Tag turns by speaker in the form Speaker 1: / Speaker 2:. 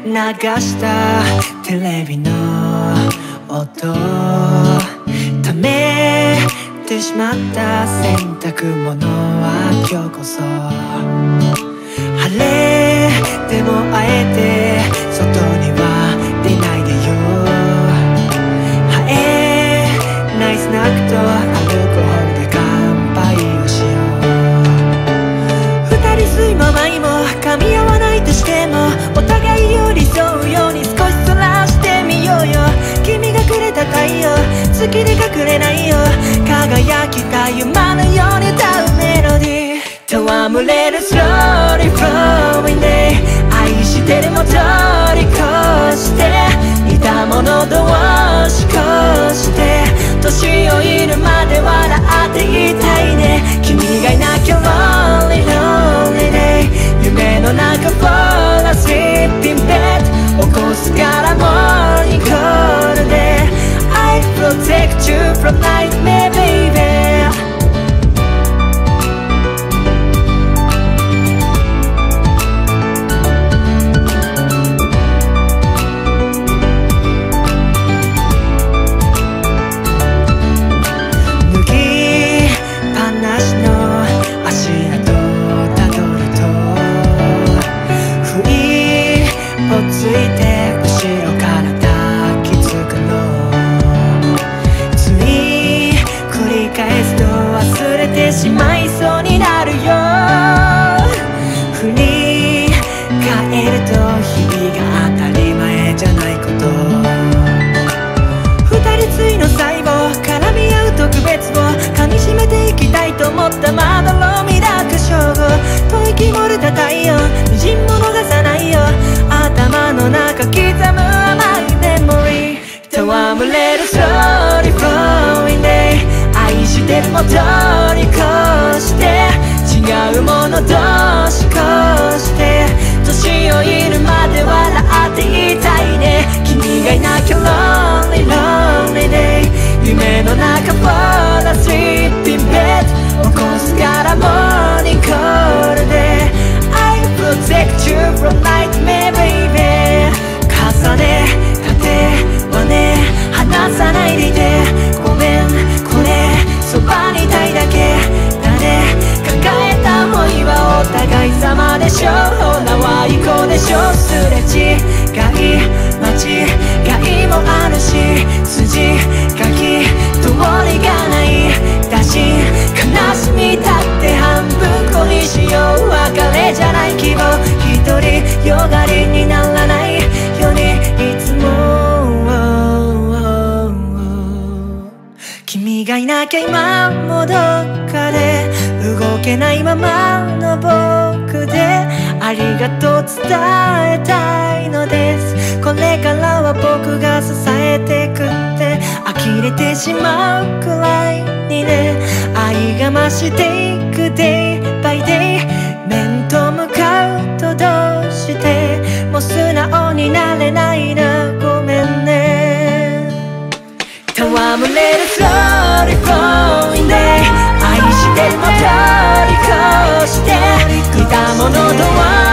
Speaker 1: したテレビの音溜めてしまった洗濯物は今日こそ晴れでもあえて外には出ないでよ生えないスナックとアルコールで乾杯をしよう二人睡魔前も噛み合わないとしてもお互い寄り添うように少しそらしてみようよ君がくれた太陽月で隠れないよ輝きた夢のように歌うメロディー戯れる Slowly flowing day 愛してるも通り越して似たもの同士越して年老いるまで笑っていたいね君がいなきゃ Lonely lonely day 夢の中 Fall asleep in bed 起こすからmorning call で I protect you from nightmare babyついて後ろから抱きつくのつい繰り返すと忘れてしまいそうになるよ振り返ると日々が当たり前じゃないこと二人ついの細胞絡み合う特別を噛みしめていきたいと思ったまどろみだく称号吐息漏れた太陽みじんも逃さないよ頭の中刻む甘いメモリー戯れる Slowly flowing day 愛してるも通り越して違うもの同士越して年老いるまで笑っていたいね君がいなきゃ Lonely lonely day 夢の中 Fall asleep in bed 起こすから Morning call で I protect you from nightmare baby 重ねた手はね離さないでいてごめんこれそばにいたいだけだね抱えた想いはお互い様でしょほらは行こうでしょすれ違い間違いもあるし筋書き通りがないだし悲しみだって半分こにしよう別れじゃない希望一人よがりにならないようにいつも君がいなきゃ今もどっかで動けないままの僕でありがとう伝えたいのですこれからは僕が支えてくって呆れてしまうくらいにね愛が増していく Day by day 面と向かうとどうしてもう素直になれないなごめんね戯れる Slowly flowing day 愛してるも通り越して似たものとは